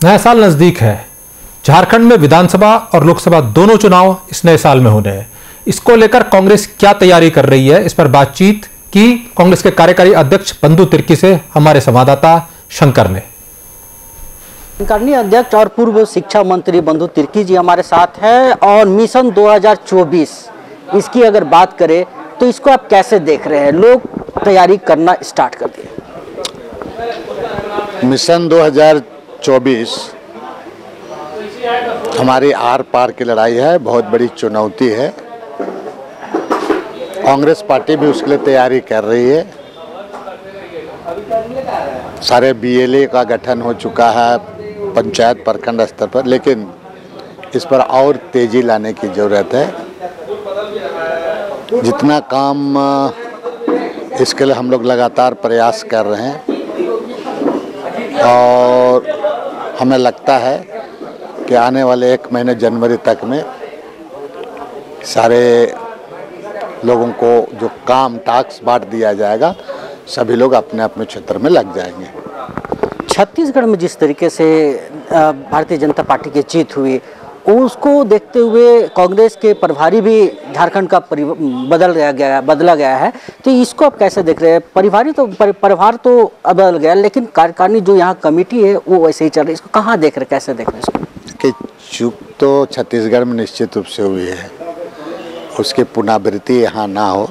नया साल नजदीक है। झारखंड में विधानसभा और लोकसभा दोनों चुनाव इस नए साल में होने हैं। इसको लेकर कांग्रेस क्या तैयारी कर रही है, इस पर बातचीत की कांग्रेस के कार्यकारी अध्यक्ष बंधु तिर्की से हमारे संवाददाता शंकर ने। कार्यकारिणी अध्यक्ष और पूर्व शिक्षा मंत्री बंधु तिर्की जी हमारे साथ हैं। और मिशन 2024 इसकी अगर बात करें तो इसको आप कैसे देख रहे हैं? लोग तैयारी करना स्टार्ट कर दिए। मिशन 2024 हमारी आर पार की लड़ाई है, बहुत बड़ी चुनौती है। कांग्रेस पार्टी भी उसके लिए तैयारी कर रही है। सारे बीएलए का गठन हो चुका है पंचायत प्रखंड स्तर पर, लेकिन इस पर और तेजी लाने की ज़रूरत है। जितना काम इसके लिए हम लोग लगातार प्रयास कर रहे हैं और हमें लगता है कि आने वाले 1 महीने जनवरी तक में सारे लोगों को जो काम टास्क बांट दिया जाएगा, सभी लोग अपने अपने क्षेत्र में लग जाएंगे। छत्तीसगढ़ में जिस तरीके से भारतीय जनता पार्टी की जीत हुई, उसको देखते हुए कांग्रेस के प्रभारी भी झारखंड का बदला गया है, तो इसको आप कैसे देख रहे हैं? प्रभार तो बदल गया, लेकिन कार्यकारिणी जो यहाँ कमेटी है वो वैसे ही चल रही है। इसको कहाँ देख रहे, कैसे देख रहे हैं इसको? कि चूक तो छत्तीसगढ़ में निश्चित रूप से हुई है, उसकी पुनरावृत्ति यहाँ ना हो,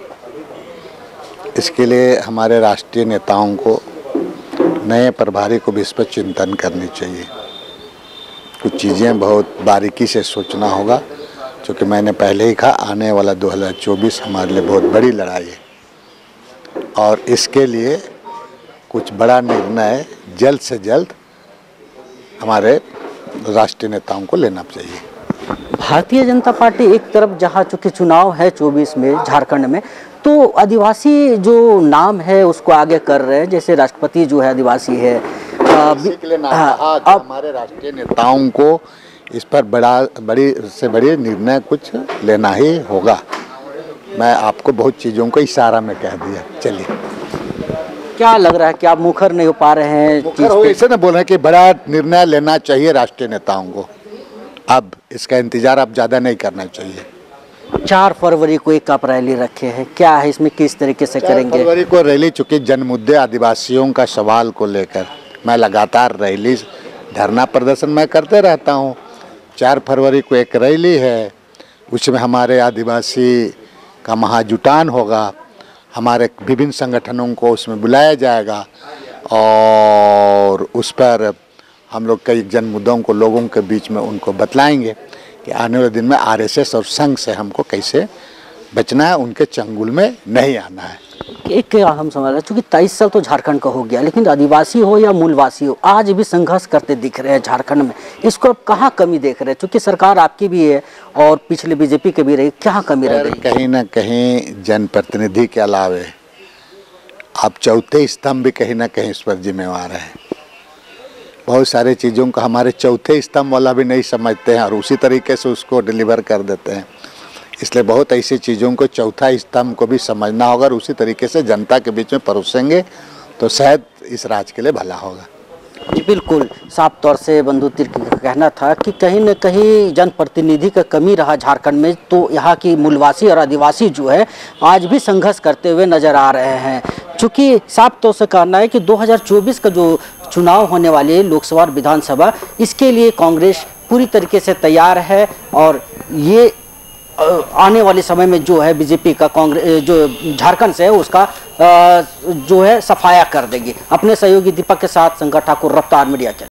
इसके लिए हमारे राष्ट्रीय नेताओं को, नए प्रभारी को भी इस पर चिंतन करनी चाहिए। कुछ चीज़ें बहुत बारीकी से सोचना होगा, क्योंकि मैंने पहले ही कहा आने वाला 2024 हमारे लिए बहुत बड़ी लड़ाई है और इसके लिए कुछ बड़ा निर्णय जल्द से जल्द हमारे राष्ट्रीय नेताओं को लेना चाहिए। भारतीय जनता पार्टी एक तरफ जहाँ चूँकि चुनाव है 24 में झारखंड में, तो आदिवासी जो नाम है उसको आगे कर रहे हैं। जैसे राष्ट्रपति जो है आदिवासी है। हमारे राष्ट्रीय नेताओं को इस पर बड़ी निर्णय कुछ लेना ही होगा। मैं आपको बहुत चीज़ों को इशारा में कह दिया। चलिए, क्या लग रहा है कि आप मुखर नहीं हो पा रहे हैं? ऐसे ना बोल रहे हैं कि बड़ा निर्णय लेना चाहिए राष्ट्रीय नेताओं को। अब इसका इंतजार अब ज़्यादा नहीं करना चाहिए। 4 फरवरी को एक आप रैली रखे हैं, क्या है इसमें, किस तरीके से करेंगे? 4 फरवरी को रैली, चूँकि जन मुद्दे आदिवासियों का सवाल को लेकर मैं लगातार रैली धरना प्रदर्शन मैं करते रहता हूँ। 4 फरवरी को एक रैली है, उसमें हमारे आदिवासी का महाजुटान होगा। हमारे विभिन्न संगठनों को उसमें बुलाया जाएगा और उस पर हम लोग कई जन मुद्दों को लोगों के बीच में उनको बतलाएंगे कि आने वाले दिन में आरएसएस और संघ से हमको कैसे बचना है, उनके चंगुल में नहीं आना है। एक हम समझ रहे हैं, चूँकि 23 साल तो झारखंड का हो गया, लेकिन आदिवासी हो या मूलवासी हो, आज भी संघर्ष करते दिख रहे हैं झारखंड में। इसको अब कहाँ कमी देख रहे हैं? चूँकि सरकार आपकी भी है और पिछले बीजेपी के भी रही, क्या कमी रह गई? कहीं ना कहीं जनप्रतिनिधि के अलावे आप चौथे स्तंभ भी कहीं ना कहीं इस पर जिम्मेवार है। बहुत सारे चीज़ों को हमारे चौथे स्तंभ वाला भी नहीं समझते हैं और उसी तरीके से उसको डिलीवर कर देते हैं। इसलिए बहुत ऐसी चीज़ों को चौथा स्तंभ को भी समझना होगा और उसी तरीके से जनता के बीच में परोसेंगे तो शायद इस राज्य के लिए भला होगा। जी बिल्कुल, साफ तौर से बंधु तिर्की का कहना था कि कहीं न कहीं जनप्रतिनिधि का कमी रहा झारखंड में, तो यहाँ की मूलवासी और आदिवासी जो है आज भी संघर्ष करते हुए नजर आ रहे हैं। चूँकि साफ तौर से कहना है कि 2024 का जो चुनाव होने वाले लोकसभा और विधानसभा, इसके लिए कांग्रेस पूरी तरीके से तैयार है और ये आने वाले समय में जो है बीजेपी का कांग्रेस जो झारखंड से है उसका जो है सफाया कर देगी। अपने सहयोगी दीपक के साथ संगठन ठाकुर, रफ्तार मीडिया।